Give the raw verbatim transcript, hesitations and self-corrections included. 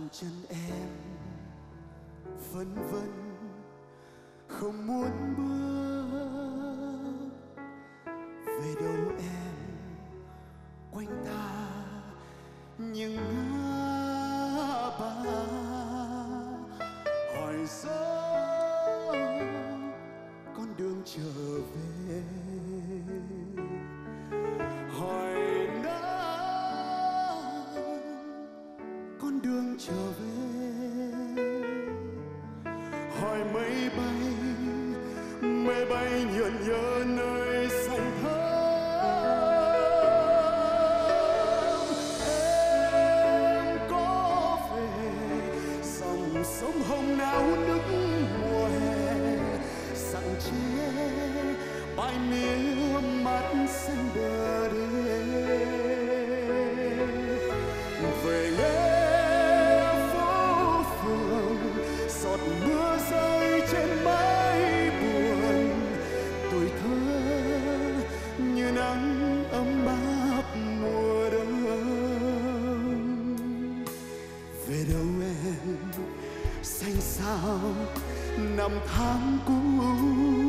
chân em phân vân không muốn bước về đâu em quanh ta những ngã ba hỏi gió con đường trở về hỏi nắng con đường trở về hỏi mây bay mây bay nhợn nhớ nơi xanh thẳm em có về dòng sông hồng náo nức mùa hè sẵn chế bãi mía mắt xanh bờ đê về nghe phố phường giọt mưa rơi trên mái buồn tuổi thơ như nắng ấm áp mùa đông về đâu em xanh xao năm tháng cũ